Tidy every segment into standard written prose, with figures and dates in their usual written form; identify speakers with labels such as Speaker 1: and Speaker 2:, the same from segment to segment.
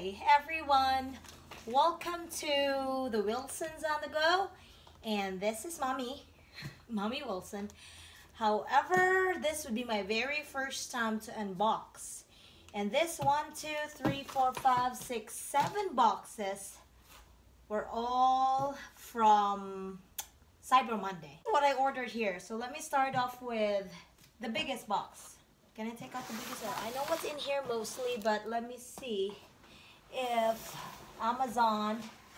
Speaker 1: Hi everyone, welcome to the Wilsons on the Go, and this is Mommy Wilson. However, this would be my very first time to unbox, and this 1, 2, 3, 4, 5, 6, 7 boxes were all from Cyber Monday. What I ordered here, so let me start off with the biggest box. Can I take out the biggest one? I know what's in here mostly, but let me see if Amazon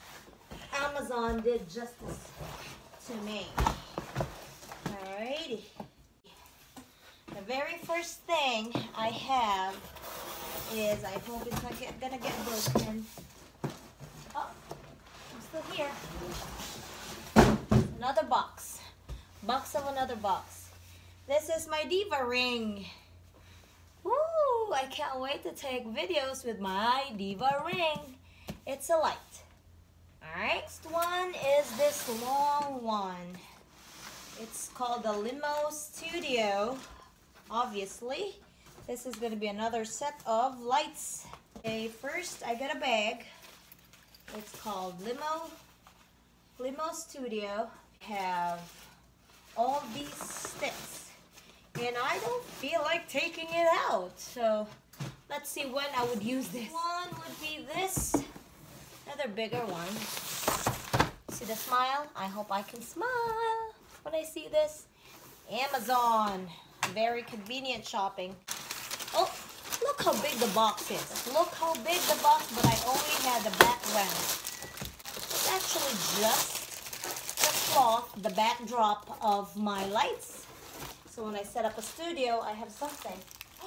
Speaker 1: did justice to me. Alrighty. The very first thing I have is, I hope it's not gonna get broken. Oh, I'm still here. Another box. Box of another box. This is my Diva ring. Woo! I can't wait to take videos with my Diva ring. It's a light. Alright, next one is this long one. It's called the Limo Studio. Obviously, this is going to be another set of lights. Okay, first I got a bag. It's called Limo Studio. Have all these sticks. And I don't feel like taking it out. So let's see when I would use this. One would be this. Another bigger one. See the smile? I hope I can smile when I see this. Amazon. Very convenient shopping. Oh, look how big the box is. Look how big the box, but I only had the background. It's actually just the cloth, the backdrop of my lights. So when I set up a studio, I have something.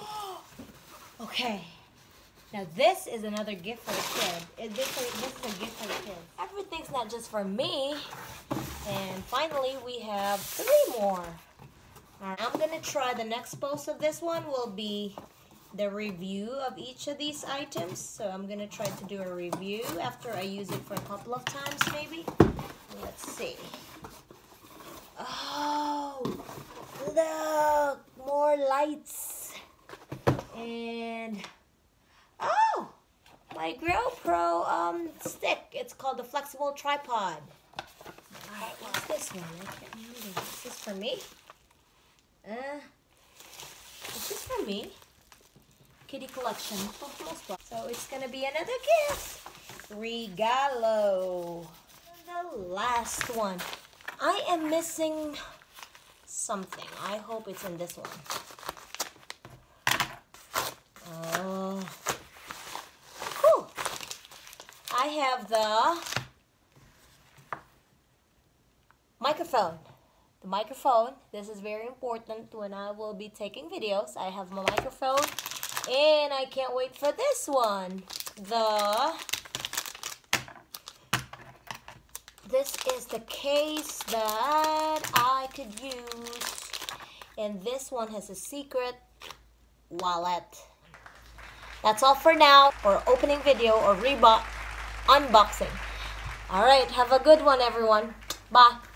Speaker 1: Okay. Now this is another gift for the kid. This is a gift for the kids. Everything's not just for me. And finally, we have 3 more. Alright, I'm going to try the next post of this one will be the review of each of these items. So I'm going to try to do a review after I use it for a couple of times maybe. Let's see. Oh, look, more lights. And oh, my GoPro stick. It's called the flexible tripod. Alright, what's this one? I can't remember. Is this for me? Is this for me? Kitty collection. So it's gonna be another gift. Regalo. The last one. I am missing something. I hope it's in this one. Oh, cool. I have the microphone. The microphone. This is very important when I will be taking videos. I have my microphone, and I can't wait for this one. This is the case that I could use, and this one has a secret wallet. That's all for now for opening video or unboxing. Alright, have a good one everyone. Bye.